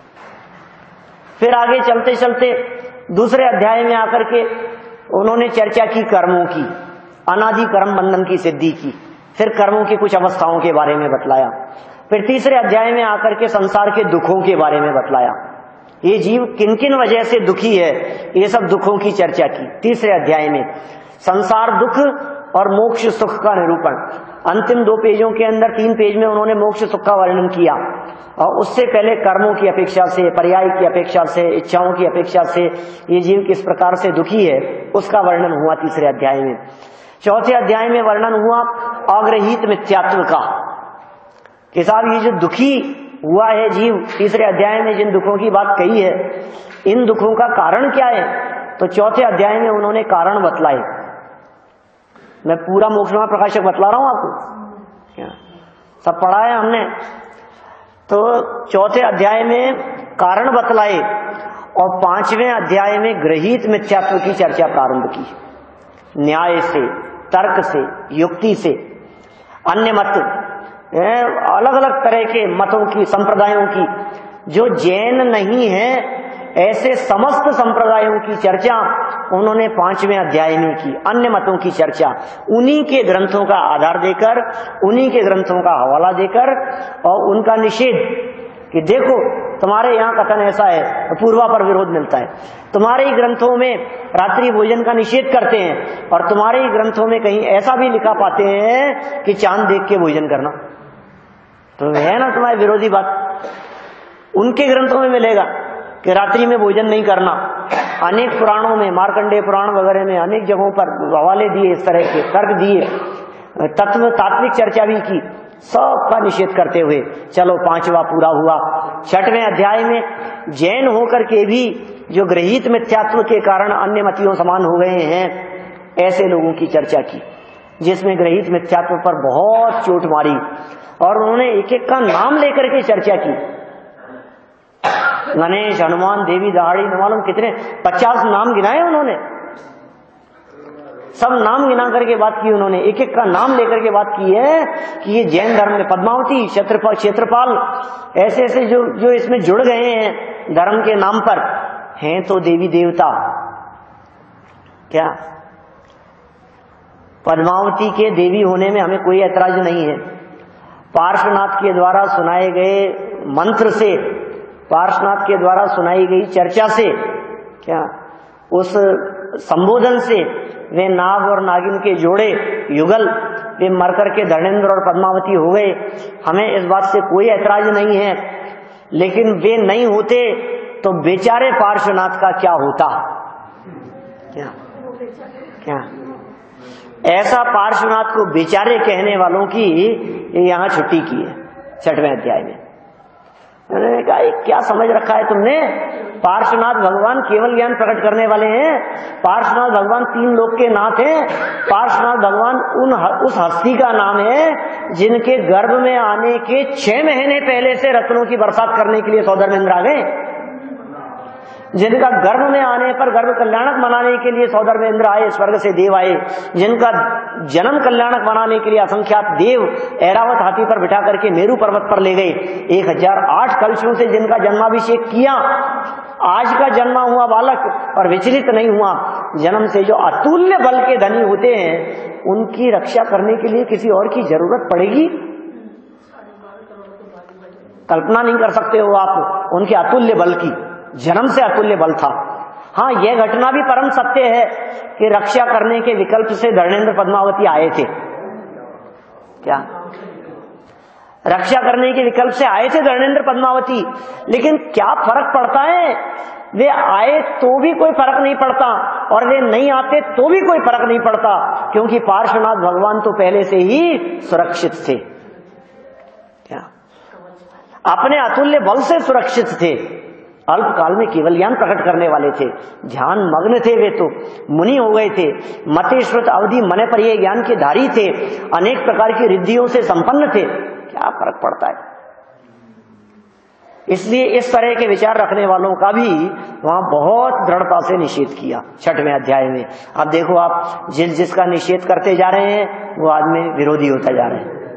फिर आगे चलते चलते दूसरे अध्याय में आकर के उन्होंने चर्चा की कर्मों की, अनादि कर्म बंधन की सिद्धि की, फिर कर्मों की कुछ अवस्थाओं के बारे में बतलाया। फिर तीसरे अध्याय में आकर के संसार के दुखों के बारे में बतलाया, ये जीव किन किन वजह से दुखी है, ये सब दुखों की चर्चा की तीसरे अध्याय में। संसार दुख और मोक्ष सुख का निरूपण, अंतिम दो पेजों के अंदर तीन पेज में उन्होंने मोक्ष सुख का वर्णन किया, और उससे पहले कर्मों की अपेक्षा से, पर्याय की अपेक्षा से, इच्छाओं की अपेक्षा से ये जीव किस प्रकार से दुखी है उसका वर्णन हुआ तीसरे अध्याय में। चौथे अध्याय में वर्णन हुआ अग्रहित मिथ्यात्व का, कि साहब ये जो दुखी हुआ है जीव, तीसरे अध्याय में जिन दुखों की बात कही है, इन दुखों का कारण क्या है, तो चौथे अध्याय में उन्होंने कारण बतलाए। मैं पूरा मोक्षमा प्रकाशक बतला रहा हूं आपको क्या, सब पढ़ा है हमने। तो चौथे अध्याय में कारण बतलाए और पांचवें अध्याय में ग्रहित मिथ्यात्व की चर्चा प्रारंभ की। न्याय से, तर्क से, युक्ति से, अन्य मत, अलग अलग तरह के मतों की, संप्रदायों की, जो जैन नहीं है ऐसे समस्त संप्रदायों की चर्चा उन्होंने पांचवें अध्याय में की। अन्य मतों की चर्चा उन्हीं के ग्रंथों का आधार देकर, उन्हीं के ग्रंथों का हवाला देकर और उनका निषेध कि देखो तुम्हारे यहाँ कथन ऐसा है, पूर्वा पर विरोध मिलता है, तुम्हारे ही ग्रंथों में रात्रि भोजन का निषेध करते हैं और तुम्हारे ही ग्रंथों में कहीं ऐसा भी लिखा पाते हैं कि चांद देख के भोजन करना। तो है ना तुम्हारे विरोधी बात। उनके ग्रंथों में मिलेगा कि रात्रि में भोजन नहीं करना। अनेक पुराणों में, मार्कंडेय पुराण वगैरह में अनेक जगहों पर हवाले दिए, इस तरह के तर्क दिए, तत्व तात्विक चर्चा भी की, सबका निषेध करते हुए चलो पांचवा पूरा हुआ। छठवें अध्याय में जैन होकर के भी जो गृहीत मिथ्यात्व के कारण अन्य मतियों समान हो गए हैं, ऐसे लोगों की चर्चा की, जिसमें गृहीत मिथ्यात्व पर बहुत चोट मारी और उन्होंने एक एक का नाम लेकर के चर्चा की। गणेश, हनुमान, देवी, दहाड़ी, न मालूम कितने पचास नाम गिनाए उन्होंने। सब नाम गिना करके बात की उन्होंने, एक एक का नाम लेकर के बात की है कि ये जैन धर्म में पद्मावती, क्षेत्रपाल क्षेत्रपाल ऐसे ऐसे जो जो इसमें जुड़ गए हैं धर्म के नाम पर, हैं तो देवी देवता। क्या पद्मावती के देवी होने में हमें कोई ऐतराज नहीं है। पार्श्वनाथ के द्वारा सुनाए गए मंत्र से, पार्श्वनाथ के द्वारा सुनाई गई चर्चा से, क्या उस संबोधन से वे नाग और नागिन के जोड़े युगल वे मरकर के धर्मेंद्र और पद्मावती हो गए, हमें इस बात से कोई ऐतराज नहीं है। लेकिन वे नहीं होते तो बेचारे पार्श्वनाथ का क्या होता। क्या क्या ऐसा पार्श्वनाथ को बेचारे कहने वालों की यहाँ छुट्टी की है छठवें अध्याय में। उन्होंने कहा क्या समझ रखा है तुमने, पार्श्वनाथ भगवान केवल ज्ञान प्रकट करने वाले हैं। पार्श्वनाथ भगवान तीन लोक के नाथ हैं। पार्श्वनाथ भगवान उन उस हस्ती का नाम है जिनके गर्भ में आने के छह महीने पहले से रत्नों की बरसात करने के लिए सौधर्मेंद्र आ गए, जिनका गर्भ में आने पर गर्भ कल्याणक मनाने के लिए सौधर्मेंद्र आए, स्वर्ग से देव आए, जिनका जन्म कल्याणक मनाने के लिए असंख्यात देव ऐरावत हाथी पर बिठा करके मेरू पर्वत पर ले गए, एक हजार आठ कलशों से जिनका जन्माभिषेक किया, आज का जन्मा हुआ बालक और विचलित नहीं हुआ। जन्म से जो अतुल्य बल के धनी होते हैं उनकी रक्षा करने के लिए किसी और की जरूरत पड़ेगी? कल्पना नहीं कर सकते हो आप उनके अतुल्य बल की। जन्म से अतुल्य बल था। हाँ, यह घटना भी परम सत्य है कि रक्षा करने के विकल्प से धर्मेंद्र पद्मावती आए थे। क्या रक्षा करने के विकल्प से आए थे धर्मेंद्र पद्मावती, लेकिन क्या फर्क पड़ता है, वे आए तो भी कोई फर्क नहीं पड़ता और वे नहीं आते तो भी कोई फर्क नहीं पड़ता, क्योंकि पार्श्वनाथ भगवान तो पहले से ही सुरक्षित थे। क्या अपने अतुल्य बल से सुरक्षित थे। अल्प काल में केवल ज्ञान प्रकट करने वाले थे, ध्यान मग्न थे, वे तो मुनि हो गए थे, मते श्रुत अवधि मन पर ये ज्ञान के धारी थे, अनेक प्रकार की रिद्धियों से संपन्न थे। क्या फर्क पड़ता है? इसलिए इस तरह के विचार रखने वालों का भी वहां बहुत दृढ़ता से निषेध किया छठवें अध्याय में। अब देखो आप जिस जिसका निषेध करते जा रहे हैं वो आदमी विरोधी होता जा रहे हैं।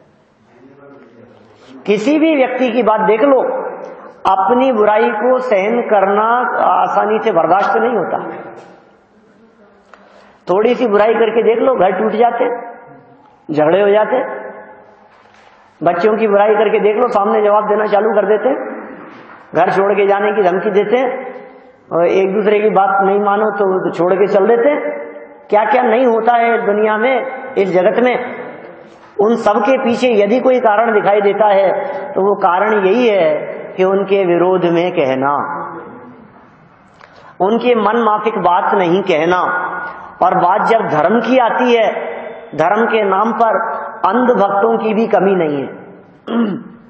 किसी भी व्यक्ति की बात देख लो, अपनी बुराई को सहन करना आसानी से बर्दाश्त नहीं होता। थोड़ी सी बुराई करके देख लो, घर टूट जाते, झगड़े हो जाते। बच्चों की बुराई करके देख लो, सामने जवाब देना चालू कर देते, घर छोड़ के जाने की धमकी देते, और एक दूसरे की बात नहीं मानो तो छोड़ के चल देते। क्या क्या नहीं होता है दुनिया में, इस जगत में। उन सब के पीछे यदि कोई कारण दिखाई देता है तो वो कारण यही है कि उनके विरोध में कहना, उनके मन माफिक बात नहीं कहना। और बात जब धर्म की आती है, धर्म के नाम पर अंध भक्तों की भी कमी नहीं है।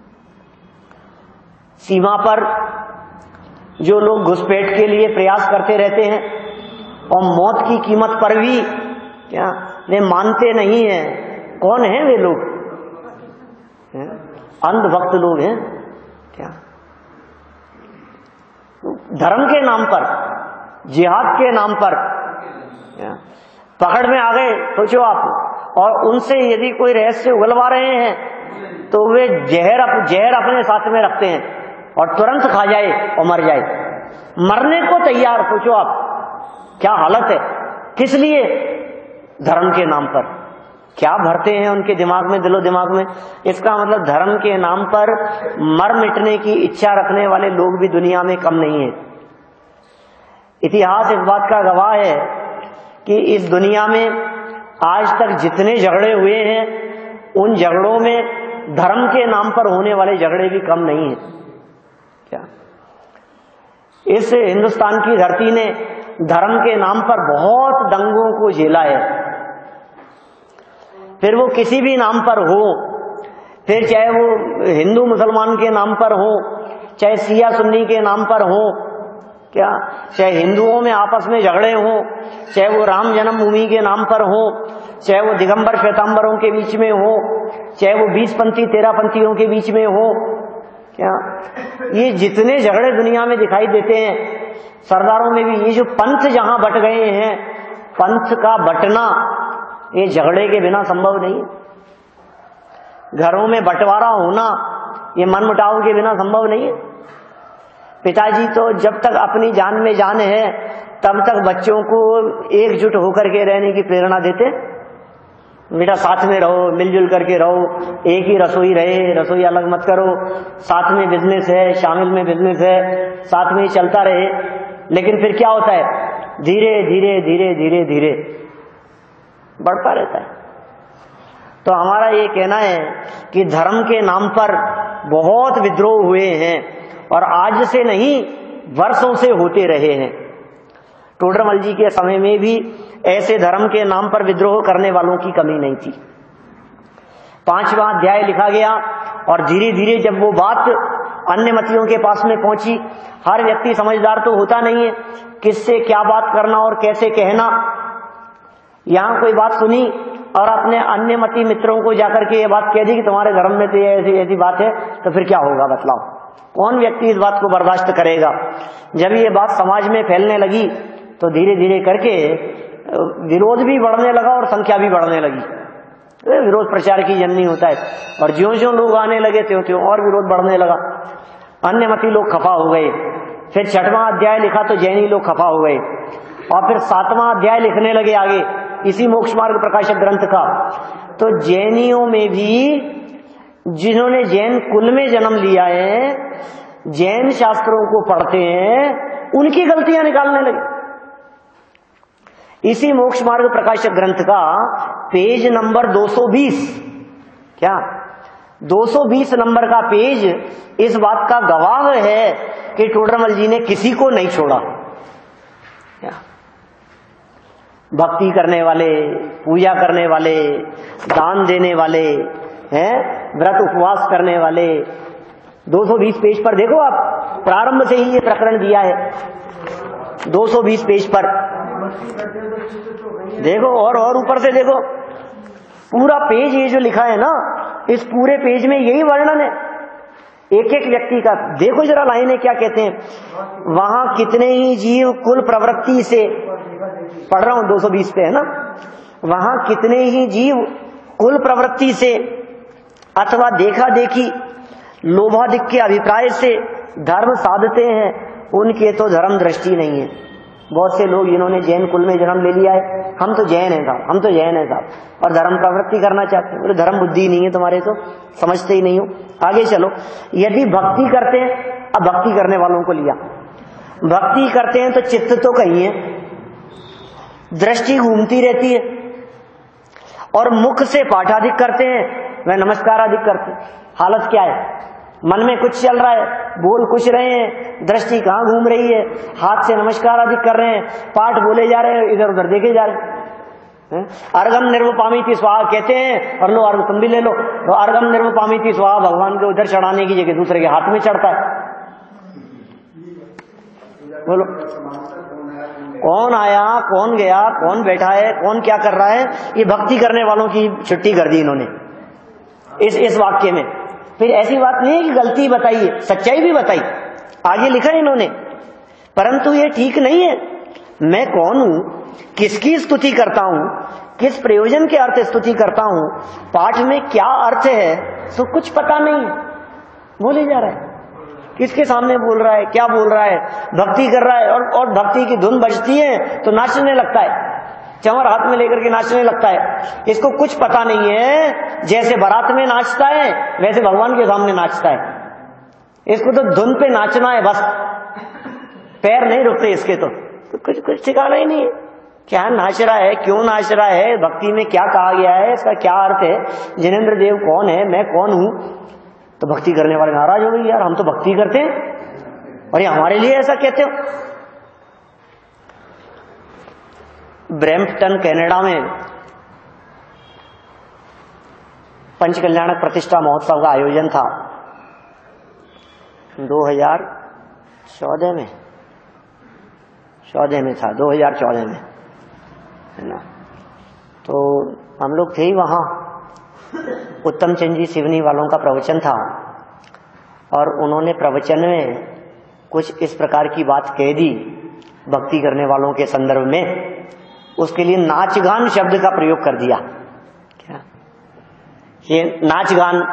सीमा पर जो लोग घुसपैठ के लिए प्रयास करते रहते हैं और मौत की कीमत पर भी क्या वे मानते नहीं हैं। कौन है वे लोग? अंध भक्त लोग हैं। क्या धर्म के नाम पर, जिहाद के नाम पर पकड़ में आ गए, सोचो आप। और उनसे यदि कोई रहस्य उगलवा रहे हैं तो वे जहर अप, जहर अपने साथ में रखते हैं और तुरंत खा जाए और मर जाए। मरने को तैयार। सोचो आप क्या हालत है, किस लिए? धर्म के नाम पर। क्या भरते हैं उनके दिमाग में, दिलो दिमाग में। इसका मतलब धर्म के नाम पर मर मिटने की इच्छा रखने वाले लोग भी दुनिया में कम नहीं है। इतिहास इस बात का गवाह है कि इस दुनिया में आज तक जितने झगड़े हुए हैं उन झगड़ों में धर्म के नाम पर होने वाले झगड़े भी कम नहीं है। क्या इस हिंदुस्तान की धरती ने धर्म के नाम पर बहुत दंगों को झेला है, फिर वो किसी भी नाम पर हो, फिर चाहे वो हिंदू मुसलमान के नाम पर हो, चाहे सिया सुन्नी के नाम पर हो, क्या चाहे हिंदुओं में आपस में झगड़े हो, चाहे वो राम जन्मभूमि के नाम पर हो, चाहे वो दिगंबर श्वेतांबरों के बीच में हो, चाहे वो बीस पंथी तेरह पंथियों के बीच में हो, क्या ये जितने झगड़े दुनिया में दिखाई देते हैं सरदारों में भी, ये जो पंथ जहां बट गए हैं, पंथ का बटना ये झगड़े के बिना संभव नहीं है। घरों में बंटवारा होना ये मनमुटाव के बिना संभव नहीं है। पिताजी तो जब तक अपनी जान में जान है तब तक बच्चों को एकजुट होकर के रहने की प्रेरणा देते, बेटा साथ में रहो, मिलजुल करके रहो, एक ही रसोई रहे, रसोई अलग मत करो, साथ में बिजनेस है, शामिल में बिजनेस है, साथ में चलता रहे। लेकिन फिर क्या होता है, धीरे धीरे धीरे धीरे धीरे बढ़ता रहता है। तो हमारा ये कहना है कि धर्म के नाम पर बहुत विद्रोह हुए हैं और आज से नहीं वर्षों से होते रहे हैं। टोडरमल जी के समय में भी ऐसे धर्म के नाम पर विद्रोह करने वालों की कमी नहीं थी। पांचवा अध्याय लिखा गया और धीरे धीरे जब वो बात अन्य मतियों के पास में पहुंची, हर व्यक्ति समझदार तो होता नहीं है, किससे क्या बात करना और कैसे कहना। यहां कोई बात सुनी और अपने अन्य मती मित्रों को जाकर के ये बात कह दी कि तुम्हारे धर्म में तो ये ऐसी ऐसी बात है, तो फिर क्या होगा बतलाओ? कौन व्यक्ति इस बात को बर्दाश्त करेगा? जब ये बात समाज में फैलने लगी तो धीरे धीरे करके विरोध भी बढ़ने लगा और संख्या भी बढ़ने लगी। विरोध प्रचार की जननी होता है, और ज्यों ज्यों लोग आने लगे त्यों त्यों और विरोध बढ़ने लगा। अन्य मती लोग खफा हो गए। फिर छठवां अध्याय लिखा तो जैनी लोग खफा हो गए, और फिर सातवां अध्याय लिखने लगे आगे इसी मोक्ष मार्ग प्रकाशक ग्रंथ का। तो जैनियों में भी जिन्होंने जैन कुल में जन्म लिया है, जैन शास्त्रों को पढ़ते हैं, उनकी गलतियां निकालने लगे। इसी मोक्ष मार्ग प्रकाशक ग्रंथ का पेज नंबर दो सौ बीस, क्या दो सौ बीस नंबर का पेज इस बात का गवाह है कि टोडरमल जी ने किसी को नहीं छोड़ा। क्या भक्ति करने वाले, पूजा करने वाले, दान देने वाले हैं, व्रत उपवास करने वाले, दो सौ बीस पेज पर देखो आप, प्रारंभ से ही ये प्रकरण दिया है दो सौ बीस पेज पर देखो, और और ऊपर से देखो, पूरा पेज ये जो लिखा है ना, इस पूरे पेज में यही वर्णन है एक एक व्यक्ति का। देखो जरा लाइनें क्या कहते हैं, वहां कितने ही जीव कुल प्रवृत्ति से, पढ़ रहा हूं दो सौ बीस पे है ना, वहां कितने ही जीव कुल प्रवृत्ति से अथवा देखा देखी लोभादिक के अभिप्राय से धर्म साधते हैं, उनके तो धर्म दृष्टि नहीं है। बहुत से लोग जिन्होंने जैन कुल में जन्म ले लिया है, हम तो जैन हैं साहब, हम तो जैन हैं साहब, और धर्म प्रवृत्ति करना चाहते हैं। बोले धर्म बुद्धि नहीं है तुम्हारे, तो समझते ही नहीं हो। आगे चलो, यदि भक्ति करते हैं, अब भक्ति करने वालों को लिया, भक्ति करते हैं तो चित्त तो कहीं है, दृष्टि घूमती रहती है, और मुख से पाठ अधिक करते हैं, वह नमस्कार अधिक करते हैं। हालत क्या है, मन में कुछ चल रहा है, बोल कुछ रहे हैं, दृष्टि कहाँ घूम रही है, हाथ से नमस्कार अधिक कर रहे हैं, पाठ बोले जा रहे हैं, इधर उधर देखे जा रहे हैं। अर्घम निर्वपामिति स्वाहा कहते हैं, और लो अर्घ तुम भी ले लो, तो अर्घम निर्वपामिति स्वाहा भगवान के उधर चढ़ाने की जगह दूसरे के हाथ में चढ़ता है। बोलो कौन आया, कौन गया, कौन बैठा है, कौन क्या कर रहा है, ये भक्ति करने वालों की छुट्टी कर दी इन्होंने इस इस वाक्य में। फिर ऐसी बात नहीं है कि गलती बताई है, सच्चाई भी बताई, आगे लिखा है इन्होंने, परंतु ये ठीक नहीं है। मैं कौन हूं, किसकी स्तुति करता हूं, किस प्रयोजन के अर्थ स्तुति करता हूं, पाठ में क्या अर्थ है, तो कुछ पता नहीं, बोले जा रहा है। किसके सामने बोल रहा है, क्या बोल रहा है, भक्ति कर रहा है और, और भक्ति की धुन बजती है तो नाचने लगता है, चमर हाथ में लेकर के नाचने लगता है। इसको कुछ पता नहीं है, जैसे बारात में नाचता है वैसे भगवान के सामने नाचता है। इसको तो धुन पे नाचना है बस, पैर नहीं रुकते इसके तो, तो कुछ कुछ ठिकाना ही नहीं है। क्या नाच रहा है, क्यों नाच रहा है, भक्ति में क्या कहा गया है, इसका क्या अर्थ है, जिनेंद्र देव कौन है, मैं कौन हूं। तो भक्ति करने वाले नाराज हो गए, यार हम तो भक्ति करते हैं और ये हमारे लिए ऐसा कहते हो। ब्रैम्पटन कनाडा में पंच कल्याणक प्रतिष्ठा महोत्सव का आयोजन था दो हज़ार चौदह में चौदह में था दो हज़ार चौदह में, है ना। तो हम लोग थे ही वहाँ। उत्तम चंद जी सिवनी वालों का प्रवचन था और उन्होंने प्रवचन में कुछ इस प्रकार की बात कह दी भक्ति करने वालों के संदर्भ में। उसके लिए नाच गान शब्द का प्रयोग कर दिया। क्या ये नाच गान,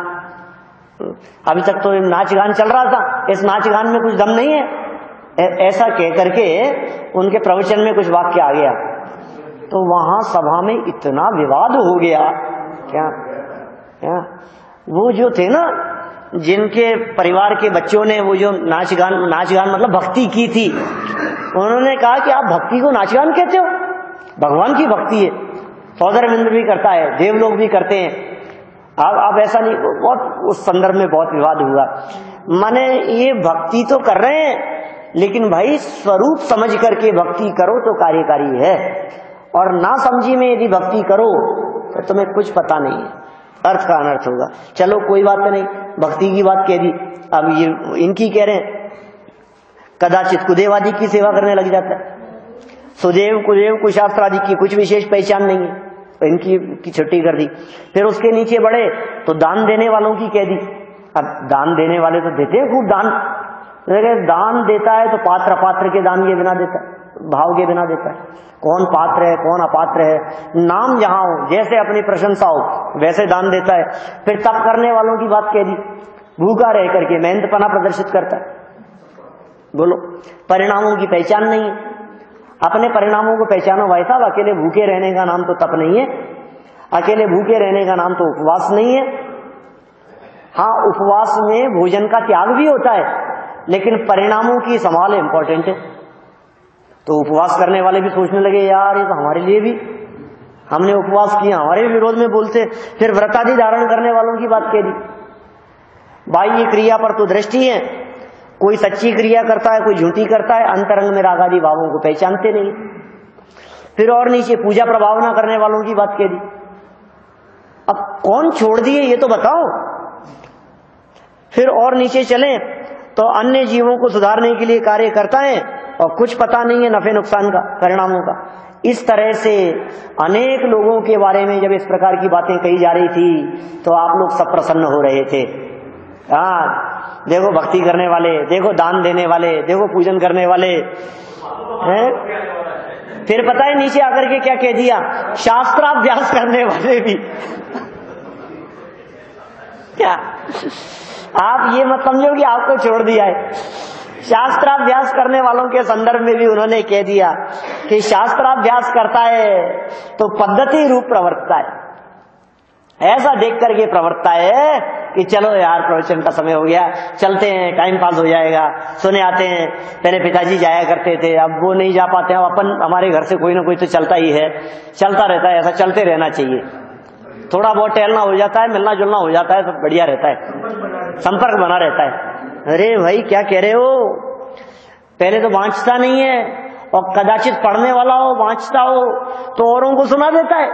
अभी तक तो नाच गान चल रहा था, इस नाच गान में कुछ दम नहीं है, ऐसा कह करके उनके प्रवचन में कुछ वाक्य आ गया। तो वहां सभा में इतना विवाद हो गया। क्या क्या वो जो थे ना, जिनके परिवार के बच्चों ने वो जो नाच गान नाच गान मतलब भक्ति की थी, उन्होंने कहा कि आप भक्ति को नाच गान कहते हो, भगवान की भक्ति है, सौदरविंद्र भी करता है, देवलोग भी करते हैं, अब आप ऐसा नहीं। बहुत उस संदर्भ में बहुत विवाद हुआ। माने ये भक्ति तो कर रहे हैं, लेकिन भाई स्वरूप समझ करके भक्ति करो तो कार्यकारी है, और ना समझी में यदि भक्ति करो तो तुम्हें कुछ पता नहीं है, अर्थ का अनर्थ होगा। चलो कोई बात नहीं, भक्ति की बात कह दी। अब ये इनकी कह रहे हैं, कदाचित कुदेव आदि की सेवा करने लग जाता है। सुदेव कुदेव कुशास्त्र आदि की कुछ विशेष पहचान नहीं है, तो इनकी की छुट्टी कर दी। फिर उसके नीचे बढ़े तो दान देने वालों की कह दी। अब दान देने वाले तो देते हैं खूब दान, दान देता है तो पात्र अपात्र के दान के बिना देता है, भाव के बिना देता है। कौन पात्र है कौन अपात्र है, नाम जहां हो, जैसे अपनी प्रशंसा हो वैसे दान देता है। फिर तप करने वालों की बात कह दी, भूखा रह करके मेहनतपना प्रदर्शित करता है। बोलो, परिणामों की पहचान नहीं है, अपने परिणामों को पहचानो भाई साहब। अकेले भूखे रहने का नाम तो तप नहीं है, अकेले भूखे रहने का नाम तो उपवास नहीं है। हाँ, उपवास में भोजन का त्याग भी होता है, लेकिन परिणामों की संभाल इंपॉर्टेंट है। तो उपवास करने वाले भी सोचने लगे, यार ये तो हमारे लिए भी, हमने उपवास किया, हमारे विरोध में बोलते। फिर व्रतादि धारण करने वालों की बात कह दी। बाह्य क्रिया पर तो दृष्टि है, कोई सच्ची क्रिया करता है कोई झूठी करता है, अंतरंग में रागादि भावों को पहचानते नहीं। फिर और नीचे पूजा प्रभावना करने वालों की बात कह दी। अब कौन छोड़ दिए ये तो बताओ। फिर और नीचे चलें तो अन्य जीवों को सुधारने के लिए कार्य करता है और कुछ पता नहीं है नफे नुकसान का, परिणामों का। इस तरह से अनेक लोगों के बारे में जब इस प्रकार की बातें कही जा रही थी तो आप लोग सब प्रसन्न हो रहे थे। हाँ, देखो भक्ति करने वाले, देखो दान देने वाले, देखो पूजन करने वाले हैं। फिर पता है नीचे आकर के क्या कह दिया, शास्त्राभ्यास करने वाले भी। क्या आप ये मत समझो कि आपको छोड़ दिया है। शास्त्राभ्यास करने वालों के संदर्भ में भी उन्होंने कह दिया कि शास्त्राभ्यास करता है तो पद्धति रूप प्रवर्तता है, ऐसा देख करके प्रवर्तता है कि चलो यार प्रवचन का समय हो गया, चलते हैं, टाइम पास हो जाएगा, सुने आते हैं। पहले पिताजी जाया करते थे, अब वो नहीं जा पाते हैं, अपन हमारे घर से कोई ना कोई तो चलता ही है, चलता रहता है, ऐसा चलते रहना चाहिए। थोड़ा बहुत टहलना हो जाता है, मिलना जुलना हो जाता है, सब बढ़िया रहता है, संपर्क बना रहता है। अरे भाई क्या कह रहे हो, पहले तो वांचता नहीं है, और कदाचित पढ़ने वाला हो वांचता हो तो औरों को सुना देता है।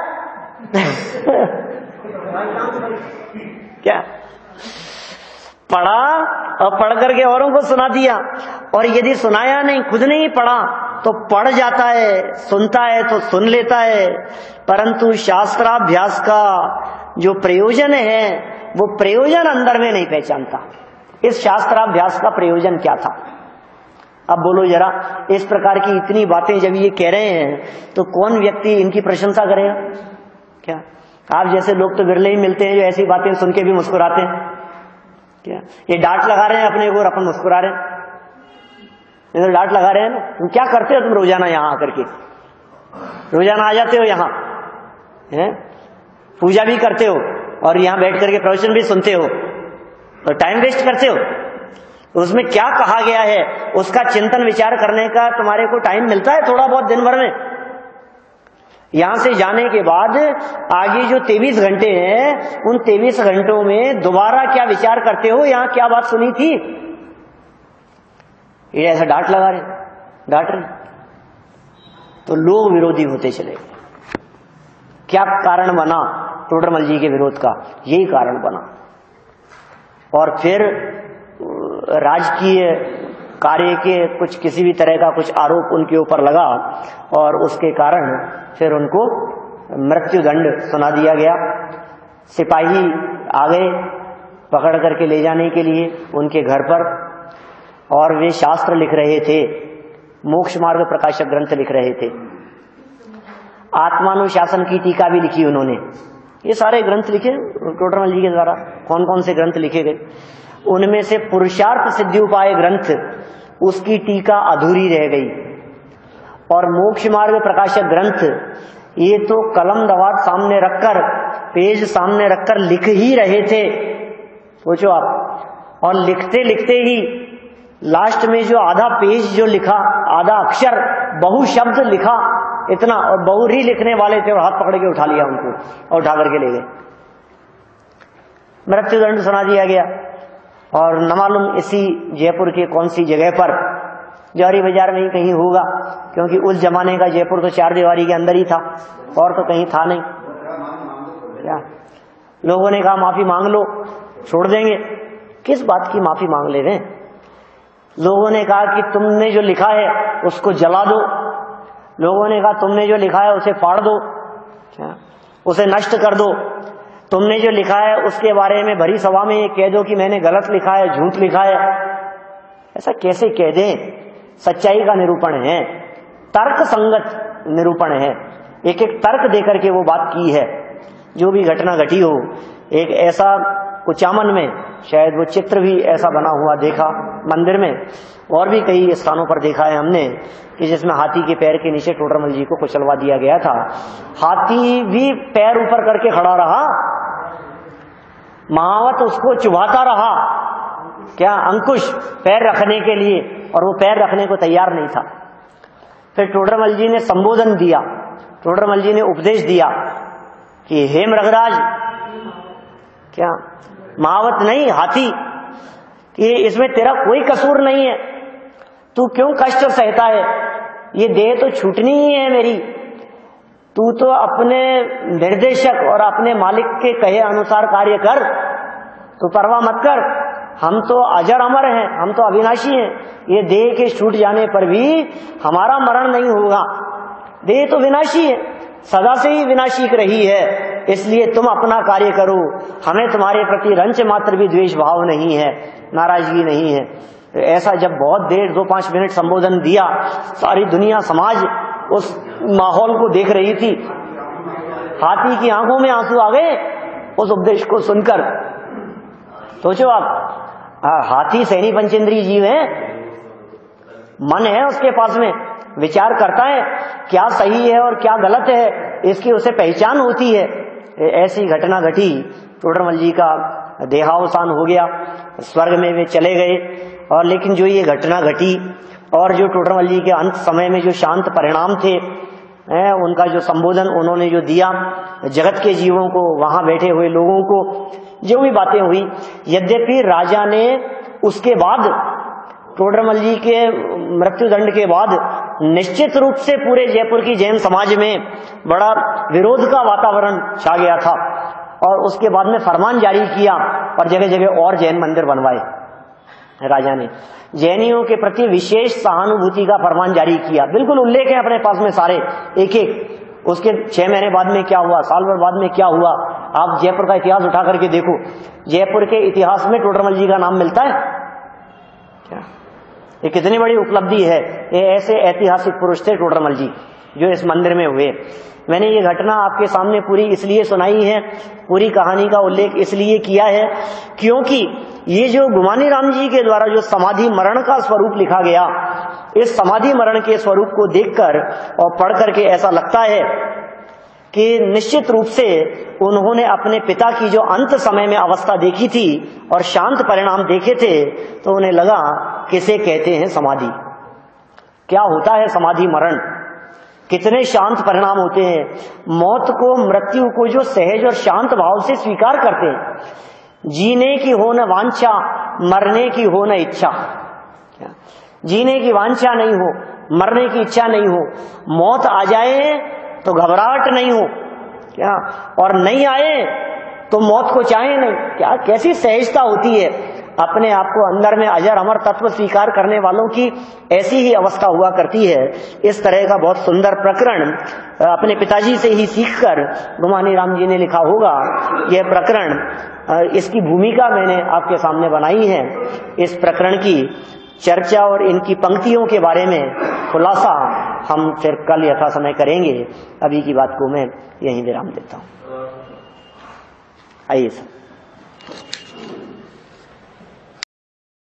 क्या पढ़ा और पढ़ करके औरों को सुना दिया, और यदि सुनाया नहीं, खुद नहीं पढ़ा तो पढ़ जाता है, सुनता है तो सुन लेता है, परंतु शास्त्राभ्यास का जो प्रयोजन है वो प्रयोजन अंदर में नहीं पहचानता। इस शास्त्राभ्यास का प्रयोजन क्या था? अब बोलो जरा, इस प्रकार की इतनी बातें जब ये कह रहे हैं तो कौन व्यक्ति इनकी प्रशंसा करेगा? क्या आप जैसे लोग तो बिरले ही मिलते हैं जो ऐसी बातें सुन के भी मुस्कुराते हैं। क्या ये डांट लगा रहे हैं अपने को और अपन मुस्कुरा रहे हैं? तो डांट लगा रहे हैं ना। तुम क्या करते हो तुम रोजाना यहाँ आकर के? रोजाना आ जाते हो यहाँ, हैं पूजा भी करते हो और यहाँ बैठ करके प्रवचन भी सुनते हो और टाइम वेस्ट करते हो। उसमें क्या कहा गया है उसका चिंतन विचार करने का तुम्हारे को टाइम मिलता है थोड़ा बहुत दिन भर में? यहां से जाने के बाद आगे जो तेईस घंटे हैं उन तेईस घंटों में दोबारा क्या विचार करते हो? यहाँ क्या बात सुनी थी? ये ऐसा डांट लगा रहे, डांट रहे, तो लोग विरोधी होते चले। क्या कारण बना टोडरमल जी के विरोध का? यही कारण बना। और फिर राजकीय कार्य के कुछ किसी भी तरह का कुछ आरोप उनके ऊपर लगा और उसके कारण फिर उनको मृत्युदंड सुना दिया गया। सिपाही आ गए पकड़ करके ले जाने के लिए उनके घर पर, और वे शास्त्र लिख रहे थे, मोक्ष मार्ग प्रकाशक ग्रंथ लिख रहे थे। आत्मानुशासन की टीका भी लिखी उन्होंने। ये सारे ग्रंथ लिखे टोडरमल जी के द्वारा। कौन कौन से ग्रंथ लिखे गए? उनमें से पुरुषार्थ सिद्धि उपाय ग्रंथ, उसकी टीका अधूरी रह गई। और मोक्ष मार्ग प्रकाशक ग्रंथ ये तो कलम दवात सामने रखकर, पेज सामने रखकर लिख ही रहे थे, सोचो आप। और लिखते लिखते ही लास्ट में जो आधा पेज जो लिखा, आधा अक्षर बहु शब्द लिखा इतना, और बहुरी लिखने वाले थे और हाथ पकड़ के उठा लिया उनको और उठा करके ले गए। मृत्युदंड सुना दिया गया। और न मालूम इसी जयपुर के कौन सी जगह पर, जौहरी बाजार में ही कहीं होगा, क्योंकि उस जमाने का जयपुर तो चार दीवारी के अंदर ही था और तो कहीं था नहीं। क्या लोगों ने कहा माफी मांग लो, छोड़ देंगे। किस बात की माफी मांग ले रहे? लोगों ने कहा कि तुमने जो लिखा है उसको जला दो। लोगों ने कहा तुमने जो लिखा है उसे फाड़ दो, क्या उसे नष्ट कर दो। तुमने जो लिखा है उसके बारे में भरी सभा में ये कह दो कि मैंने गलत लिखा है, झूठ लिखा है। ऐसा कैसे कह दें? सच्चाई का निरूपण है, तर्क संगत निरूपण है, एक एक तर्क देकर के वो बात की है। जो भी घटना घटी हो, एक ऐसा कुचामन में शायद वो चित्र भी ऐसा बना हुआ देखा मंदिर में, और भी कई स्थानों पर देखा है हमने कि जिसमें हाथी के पैर के नीचे टोडरमल जी को कुचलवा दिया गया था। हाथी भी पैर ऊपर करके खड़ा रहा, महावत उसको चुभाता रहा, क्या अंकुश पैर रखने के लिए, और वो पैर रखने को तैयार नहीं था। फिर टोडरमल जी ने संबोधन दिया, टोडरमल जी ने उपदेश दिया कि हे मृगराज, क्या महावत नहीं हाथी, कि इसमें तेरा कोई कसूर नहीं है, तू क्यों कष्ट सहता है? ये देह तो छूटनी ही है मेरी, तू तो अपने निर्देशक और अपने मालिक के कहे अनुसार कार्य कर, तू परवाह मत कर। हम तो अजर अमर हैं, हम तो अविनाशी हैं। ये देह के छूट जाने पर भी हमारा मरण नहीं होगा। देह तो विनाशी है, सदा से ही विनाशी रही है, इसलिए तुम अपना कार्य करो, हमें तुम्हारे प्रति रंच मात्र भी द्वेष भाव नहीं है, नाराजगी नहीं है। ऐसा जब बहुत देर दो पांच मिनट संबोधन दिया, सारी दुनिया समाज उस माहौल को देख रही थी। हाथी की आंखों में आंसू आ गए उस उपदेश को सुनकर। सोचो आप, हाथी सैनी पंचेंद्रीय जीव है, मन है उसके पास में, विचार करता है क्या सही है और क्या गलत है, इसकी उसे पहचान होती है। ऐसी घटना घटी, टोडरमल जी का देहावसान हो गया, स्वर्ग में वे चले गए। और लेकिन जो ये घटना घटी और जो टोडरमल जी के अंत समय में जो शांत परिणाम थे, उनका जो संबोधन उन्होंने जो दिया जगत के जीवों को, वहां बैठे हुए लोगों को, जो भी बातें हुई, यद्यपि राजा ने उसके बाद टोडरमल जी के मृत्युदंड के बाद निश्चित रूप से पूरे जयपुर की जैन समाज में बड़ा विरोध का वातावरण छा गया था, और उसके बाद में फरमान जारी किया और जगह जगह और जैन मंदिर बनवाए। राजा ने जैनियों के प्रति विशेष सहानुभूति का फरमान जारी किया। बिल्कुल उल्लेख है अपने पास में सारे, एक एक। उसके छह महीने बाद में क्या हुआ, साल भर बाद में क्या हुआ, आप जयपुर का इतिहास उठा करके देखो, जयपुर के इतिहास में टोडरमल जी का नाम मिलता है क्या? ये कितनी बड़ी उपलब्धि है। ये ऐसे ऐतिहासिक पुरुष थे टोडरमल जी जो इस मंदिर में हुए। मैंने ये घटना आपके सामने पूरी इसलिए सुनाई है, पूरी कहानी का उल्लेख इसलिए किया है क्योंकि ये जो गुमानी राम जी के द्वारा जो समाधि मरण का स्वरूप लिखा गया, इस समाधि मरण के स्वरूप को देखकर और पढ़ करके ऐसा लगता है कि निश्चित रूप से उन्होंने अपने पिता की जो अंत समय में अवस्था देखी थी और शांत परिणाम देखे थे, तो उन्हें लगा किसे कहते हैं समाधि, क्या होता है समाधि मरण, कितने शांत परिणाम होते हैं। मौत को, मृत्यु को जो सहज और शांत भाव से स्वीकार करते हैं, जीने की हो न वांछा, मरने की हो न इच्छा। जीने की वांछा नहीं हो, मरने की इच्छा नहीं हो, मौत आ जाए तो घबराहट नहीं हो क्या, और नहीं आए तो मौत को चाहे नहीं, क्या कैसी सहजता होती है। अपने आप को अंदर में अजर अमर तत्व स्वीकार करने वालों की ऐसी ही अवस्था हुआ करती है। इस तरह का बहुत सुंदर प्रकरण अपने पिताजी से ही सीखकर गुमानी राम जी ने लिखा होगा। यह प्रकरण, इसकी भूमिका मैंने आपके सामने बनाई है। इस प्रकरण की चर्चा और इनकी पंक्तियों के बारे में खुलासा हम फिर कल यथा समय करेंगे। अभी की बात को मैं यहीं विराम देता हूँ। आइए सर।